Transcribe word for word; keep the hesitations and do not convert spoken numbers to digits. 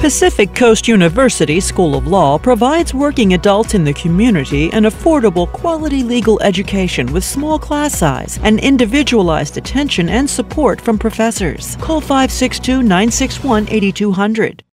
Pacific Coast University School of Law provides working adults in the community an affordable, quality legal education with small class size and individualized attention and support from professors. Call five six two, nine six one, eight two zero zero.